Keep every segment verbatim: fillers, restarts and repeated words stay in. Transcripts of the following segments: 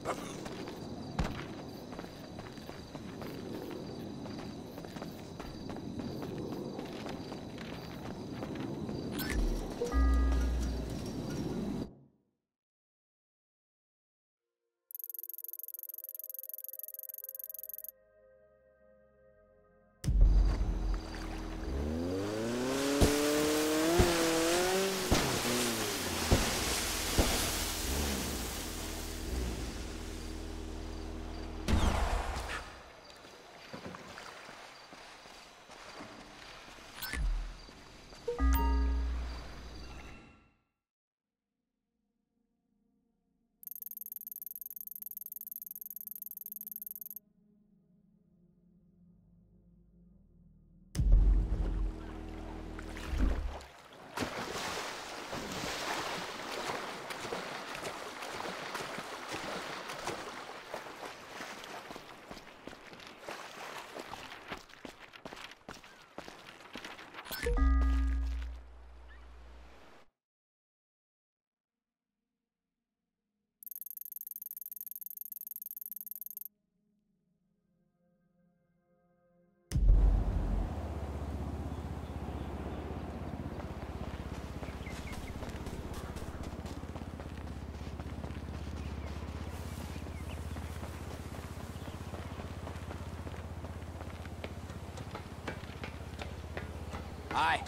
Hi.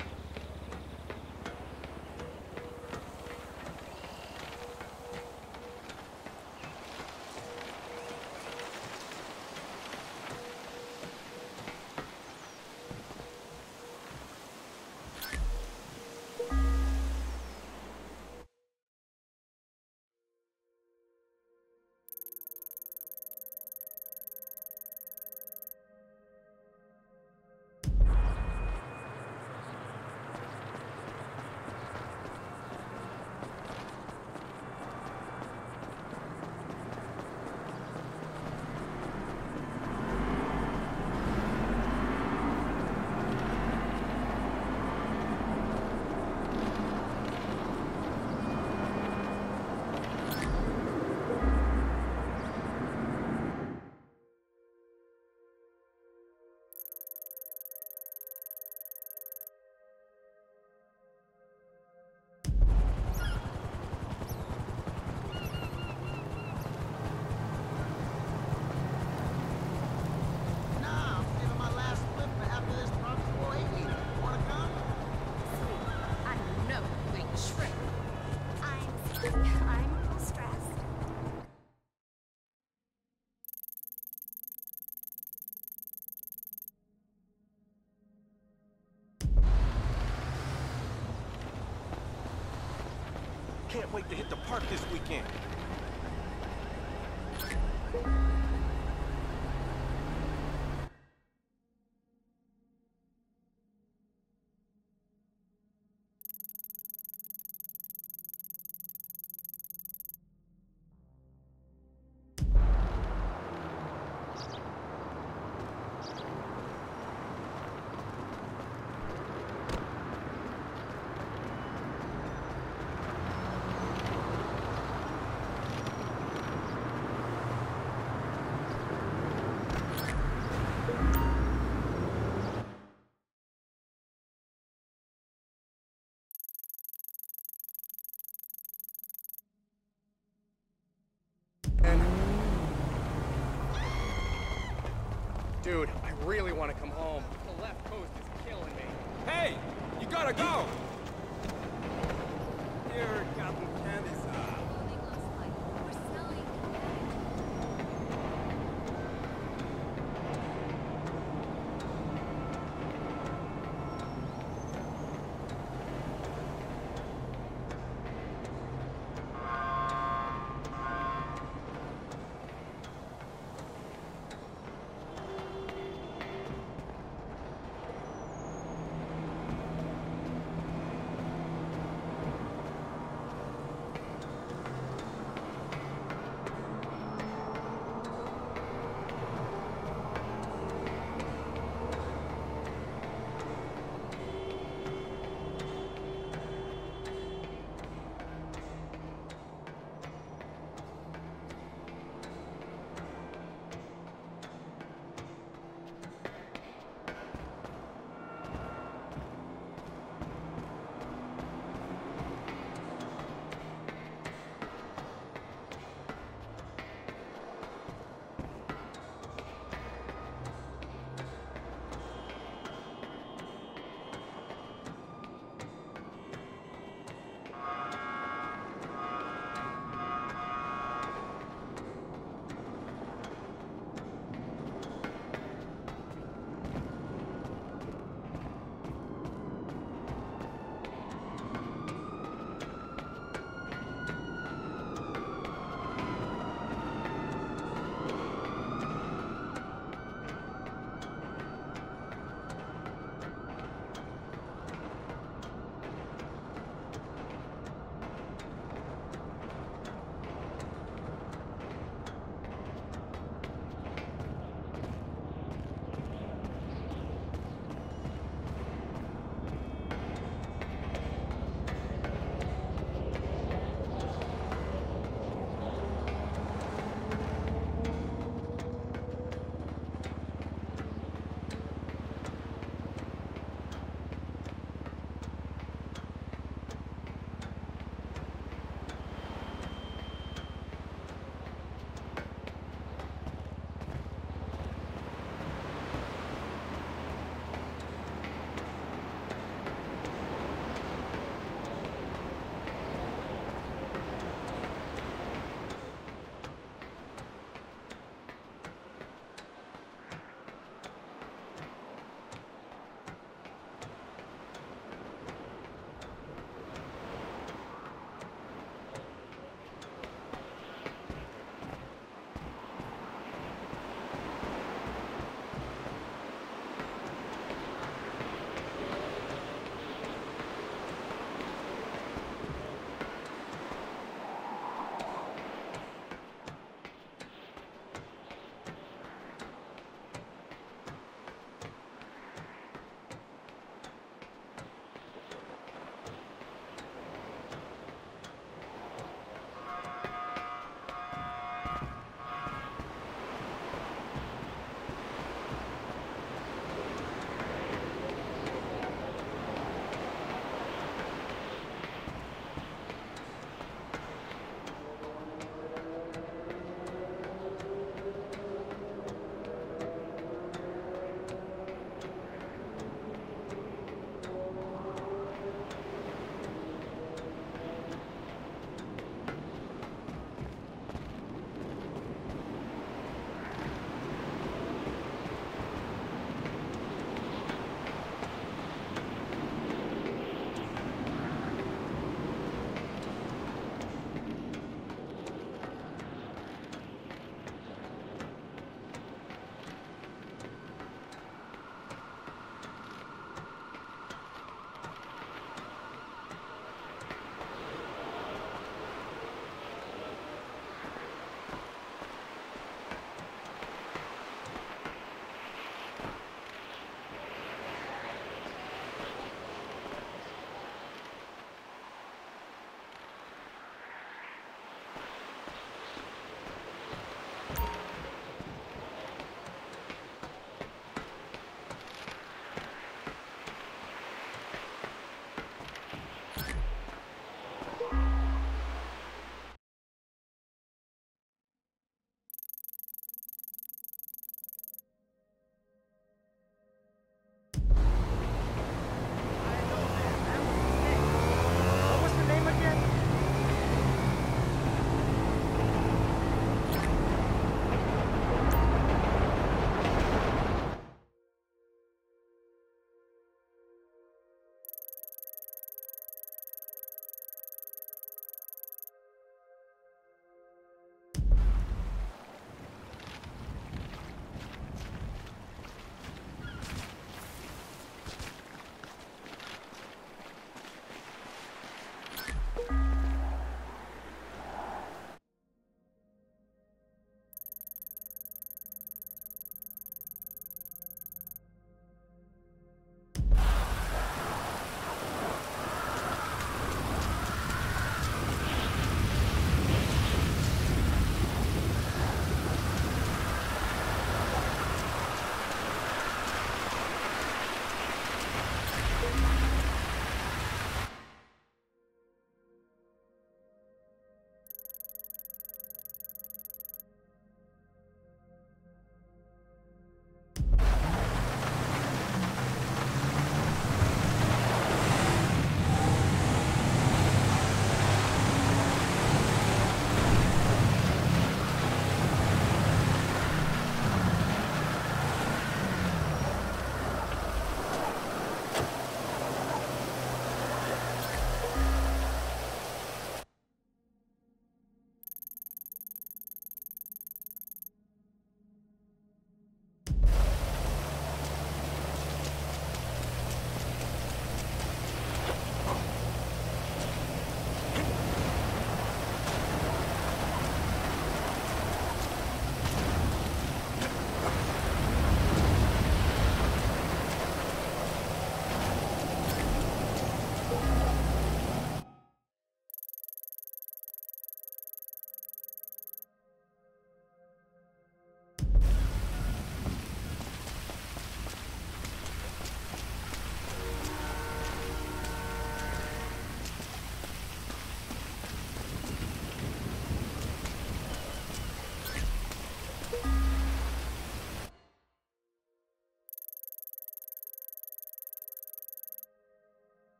Can't wait to hit the park this weekend. Dude, I really want to come home. The left coast is killing me. Hey, you gotta go! Here, Captain Candy's.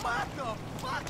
What the fuck?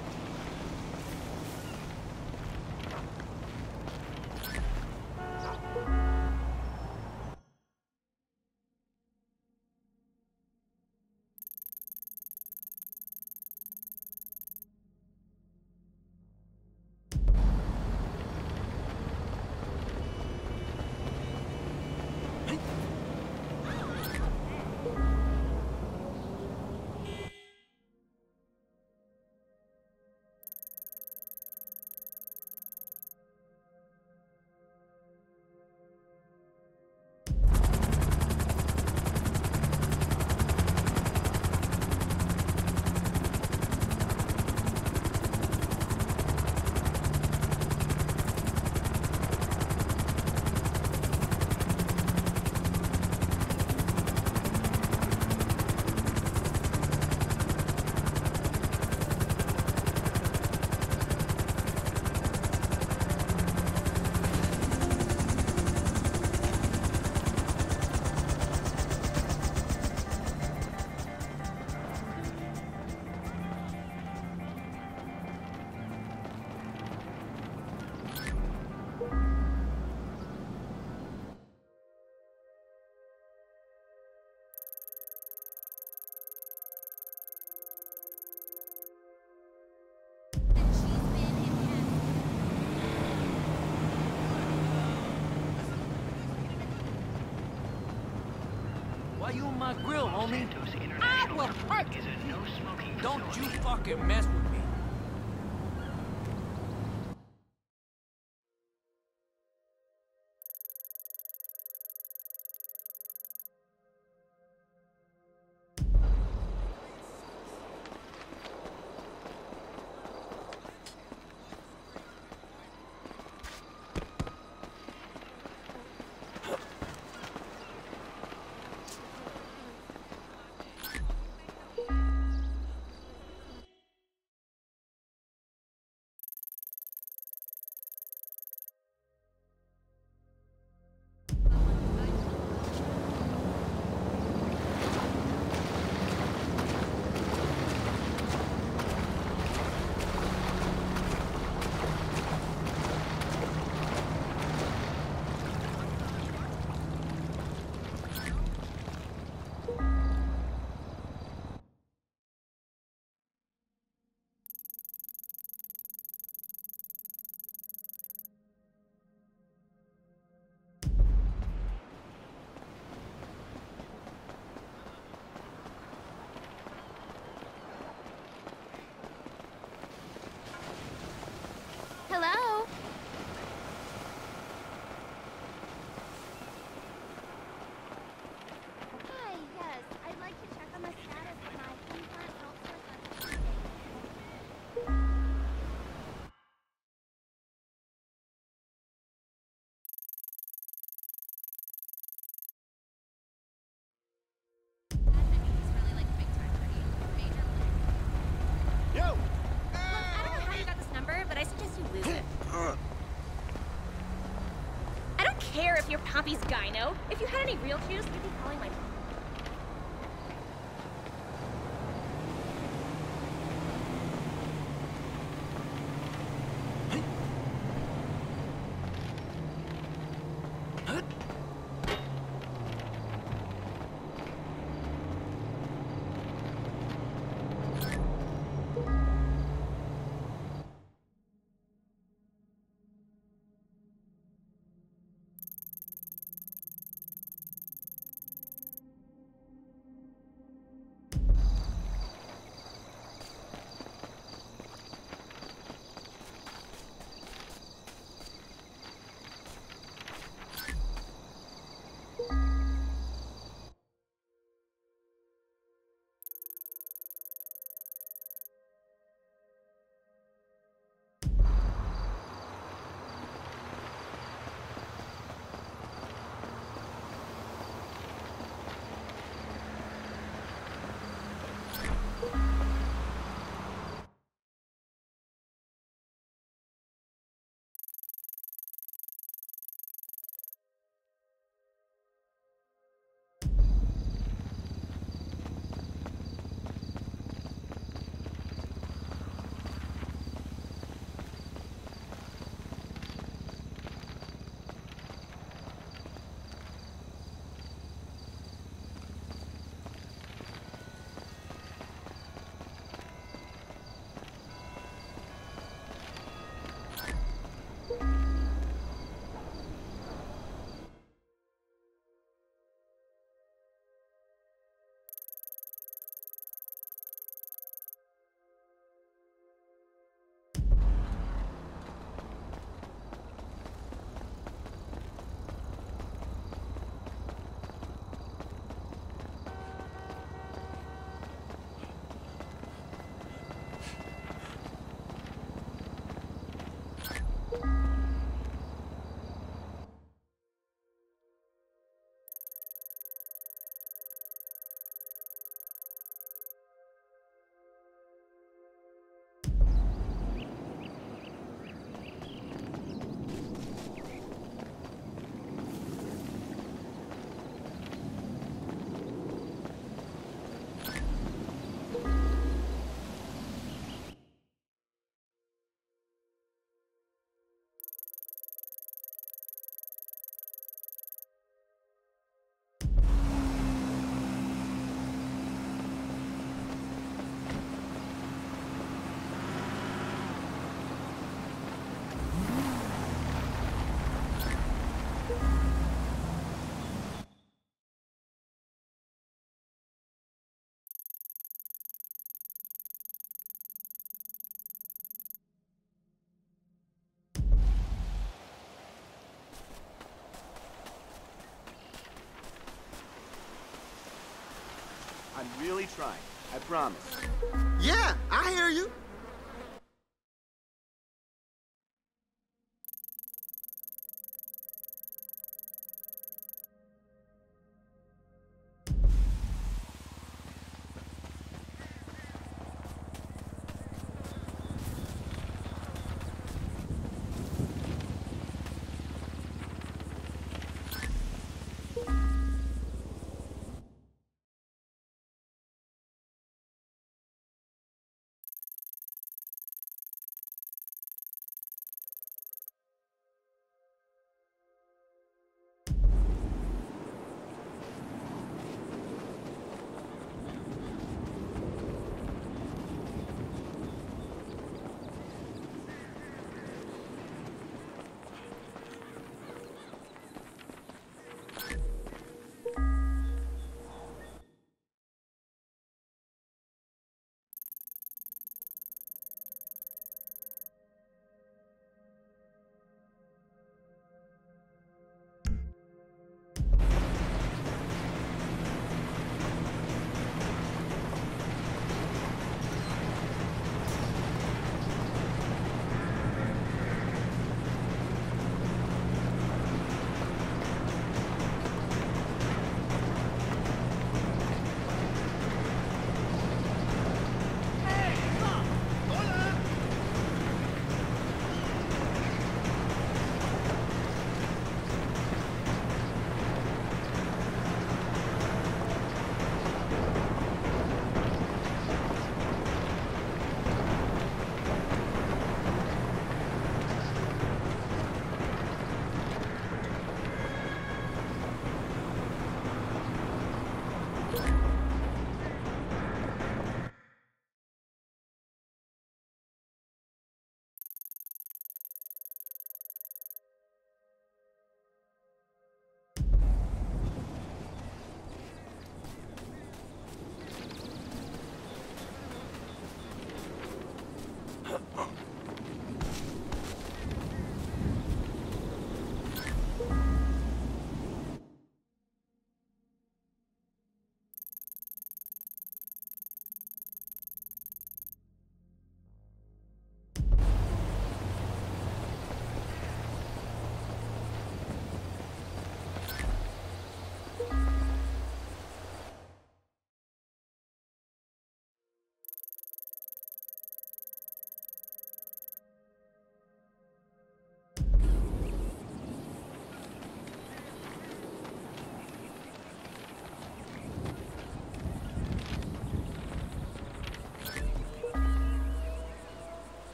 Why you on my grill, homie? I will hurt you. Don't you fucking mess with me. Hello? Hi, yes. I'd like to check on the status of my implant health source on Yo! Look, I don't know how you got this number, but I suggest you lose it. I don't care if you're Poppy's gyno. If you had any real juice, you'd be calling my mom. I'm really trying. I promise. Yeah, I hear you.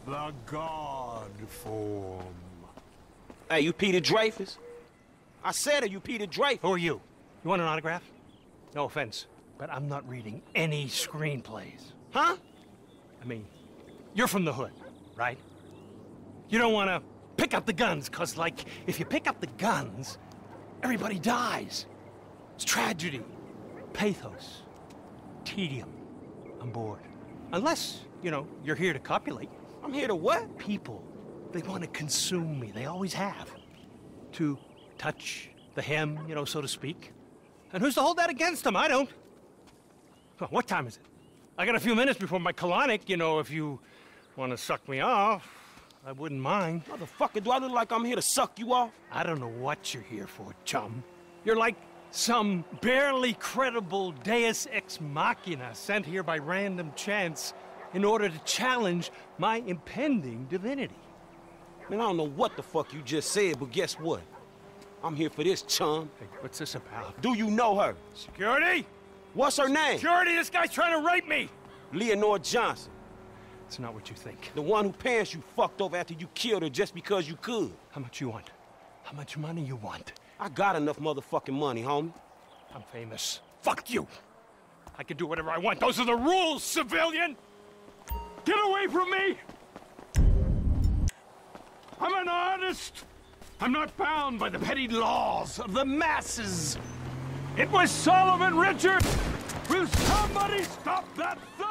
The God form. Hey, you Peter Dreyfus? I said it, you Peter Dreyfus. Who are you? You want an autograph? No offense, but I'm not reading any screenplays. Huh? I mean, you're from the hood, right? You don't want to pick up the guns, because, like, if you pick up the guns, everybody dies. It's tragedy, pathos, tedium. I'm bored. Unless, you know, you're here to copulate. I'm here to what? People, they want to consume me. They always have. To touch the hem, you know, so to speak. And who's to hold that against them? I don't. Well, what time is it? I got a few minutes before my colonic, you know, if you want to suck me off, I wouldn't mind. Motherfucker, do I look like I'm here to suck you off? I don't know what you're here for, chum. You're like some barely credible deus ex machina sent here by random chance in order to challenge my impending divinity. Man, I don't know what the fuck you just said, but guess what? I'm here for this, chum. Hey, what's this about? Do you know her? Security? What's her name? Security, this guy's trying to rape me! Leonore Johnson. It's not what you think. The one who pants you fucked over after you killed her just because you could. How much you want? How much money you want? I got enough motherfucking money, homie. I'm famous. Fuck you! I can do whatever I want. Those are the rules, civilian! Get away from me! I'm an artist! I'm not bound by the petty laws of the masses! It was Solomon Richard! Will somebody stop that thug?